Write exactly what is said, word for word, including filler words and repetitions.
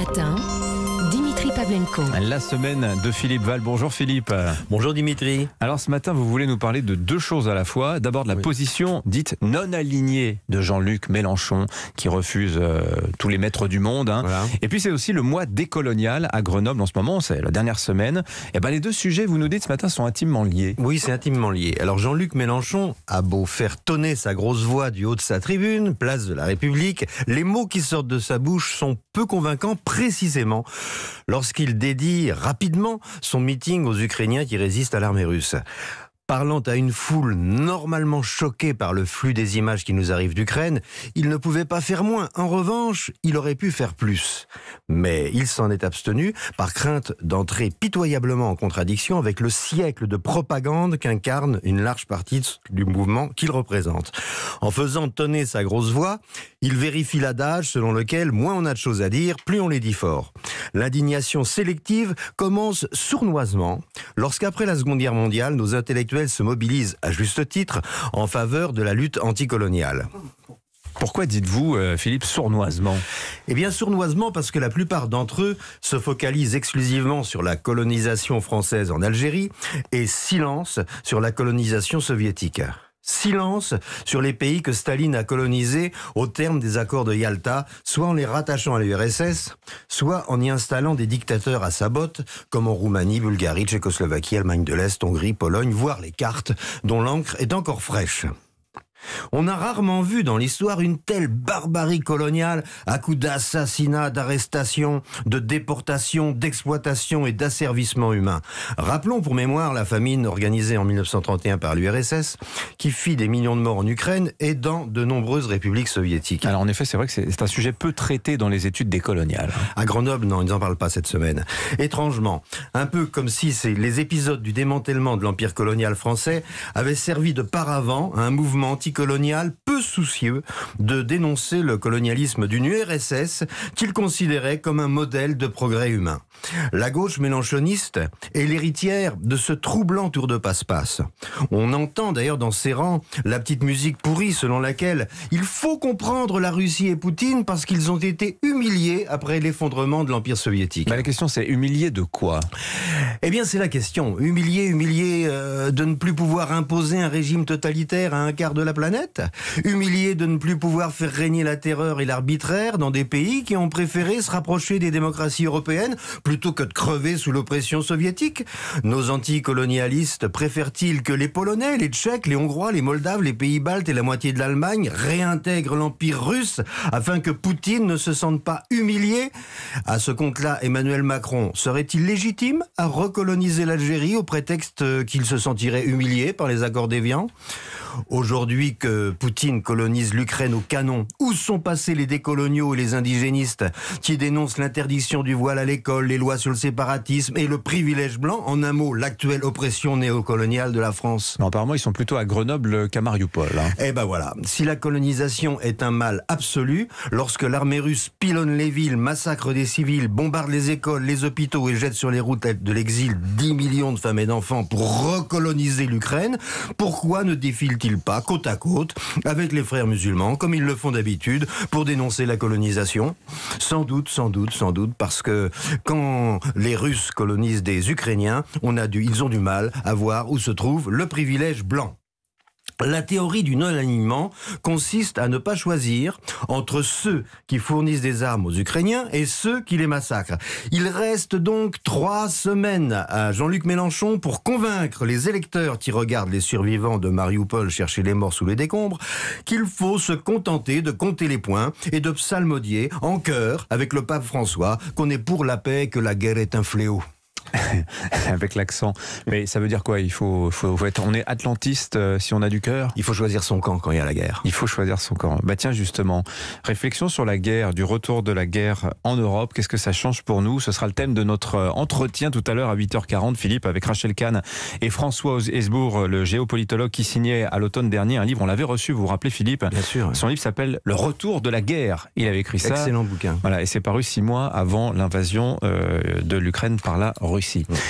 matin, Dimitri Pavlenko. La semaine de Philippe Val. Bonjour Philippe. Bonjour Dimitri. Alors ce matin, vous voulez nous parler de deux choses à la fois. D'abord de la oui. position dite non alignée de Jean-Luc Mélenchon, qui refuse euh, tous les maîtres du monde. Hein. Voilà. Et puis c'est aussi le mois décolonial à Grenoble en ce moment, c'est la dernière semaine. Et ben les deux sujets, vous nous dites ce matin, sont intimement liés. Oui, c'est intimement lié. Alors Jean-Luc Mélenchon a beau faire tonner sa grosse voix du haut de sa tribune, place de la République, les mots qui sortent de sa bouche sont peu convaincants précisément lorsqu'il dédie rapidement son meeting aux Ukrainiens qui résistent à l'armée russe. Parlant à une foule normalement choquée par le flux des images qui nous arrivent d'Ukraine, il ne pouvait pas faire moins. En revanche, il aurait pu faire plus. Mais il s'en est abstenu par crainte d'entrer pitoyablement en contradiction avec le siècle de propagande qu'incarne une large partie du mouvement qu'il représente. En faisant tonner sa grosse voix, il vérifie l'adage selon lequel moins on a de choses à dire, plus on les dit fort. L'indignation sélective commence sournoisement lorsqu'après la Seconde Guerre mondiale, nos intellectuels se mobilisent à juste titre en faveur de la lutte anticoloniale. Pourquoi dites-vous, euh, Philippe, sournoisement ? Eh bien, sournoisement parce que la plupart d'entre eux se focalisent exclusivement sur la colonisation française en Algérie et silence sur la colonisation soviétique. Silence sur les pays que Staline a colonisés au terme des accords de Yalta, soit en les rattachant à l'U R S S, soit en y installant des dictateurs à sa botte, comme en Roumanie, Bulgarie, Tchécoslovaquie, Allemagne de l'Est, Hongrie, Pologne, voire les cartes dont l'encre est encore fraîche. On a rarement vu dans l'histoire une telle barbarie coloniale à coups d'assassinats, d'arrestations, de déportations, d'exploitation et d'asservissement humain. Rappelons pour mémoire la famine organisée en mille neuf cent trente et un par l'U R S S qui fit des millions de morts en Ukraine et dans de nombreuses républiques soviétiques. Alors en effet, c'est vrai que c'est un sujet peu traité dans les études décoloniales. À Grenoble, non, ils n'en parlent pas cette semaine. Étrangement, un peu comme si les épisodes du démantèlement de l'empire colonial français avaient servi de paravent à un mouvement anti colonial peu soucieux de dénoncer le colonialisme d'une U R S S qu'il considérait comme un modèle de progrès humain. La gauche mélenchoniste est l'héritière de ce troublant tour de passe-passe. On entend d'ailleurs dans ses rangs la petite musique pourrie selon laquelle il faut comprendre la Russie et Poutine parce qu'ils ont été humiliés après l'effondrement de l'Empire soviétique. Mais la question c'est humiliés de quoi ? Eh bien c'est la question. Humiliés, humiliés euh, de ne plus pouvoir imposer un régime totalitaire à un quart de la planète ? Humiliés de ne plus pouvoir faire régner la terreur et l'arbitraire dans des pays qui ont préféré se rapprocher des démocraties européennes plutôt que de crever sous l'oppression soviétique. Nos anticolonialistes préfèrent-ils que les Polonais, les Tchèques, les Hongrois, les Moldaves, les pays baltes et la moitié de l'Allemagne réintègrent l'Empire russe afin que Poutine ne se sente pas humilié ? À ce compte-là, Emmanuel Macron serait-il légitime à recoloniser l'Algérie au prétexte qu'il se sentirait humilié par les accords d'Évian ? Aujourd'hui que Poutine colonise l'Ukraine au canon, où sont passés les décoloniaux et les indigénistes qui dénoncent l'interdiction du voile à l'école, les lois sur le séparatisme et le privilège blanc, en un mot, l'actuelle oppression néocoloniale de la France? Non, apparemment, ils sont plutôt à Grenoble qu'à Mariupol. Hein. Eh ben voilà, si la colonisation est un mal absolu, lorsque l'armée russe pilonne les villes, massacre des civils, bombarde les écoles, les hôpitaux et jette sur les routes de l'exil dix millions de femmes et d'enfants pour recoloniser l'Ukraine, pourquoi ne défile-t-il pas côte à côte avec les frères musulmans comme ils le font d'habitude pour dénoncer la colonisation? Sans doute, sans doute, sans doute parce que quand les Russes colonisent des Ukrainiens, on a du, ils ont du mal à voir où se trouve le privilège blanc. La théorie du non-alignement consiste à ne pas choisir entre ceux qui fournissent des armes aux Ukrainiens et ceux qui les massacrent. Il reste donc trois semaines à Jean-Luc Mélenchon pour convaincre les électeurs qui regardent les survivants de Mariupol chercher les morts sous les décombres qu'il faut se contenter de compter les points et de psalmodier en chœur avec le pape François qu'on est pour la paix et que la guerre est un fléau. Avec l'accent. Mais ça veut dire quoi? Il faut, faut, faut être, on est atlantiste euh, si on a du cœur. Il faut choisir son camp quand il y a la guerre. Il faut choisir son camp. Bah tiens justement, réflexion sur la guerre, du retour de la guerre en Europe. Qu'est-ce que ça change pour nous? Ce sera le thème de notre entretien tout à l'heure à huit heures quarante, Philippe, avec Rachel Kahn et François Hesbourg, le géopolitologue qui signait à l'automne dernier un livre. On l'avait reçu, vous vous rappelez, Philippe? Bien sûr. Son livre s'appelle Le retour de la guerre. Il avait écrit ça. Excellent bouquin. Voilà, et c'est paru six mois avant l'invasion euh, de l'Ukraine par la Russie.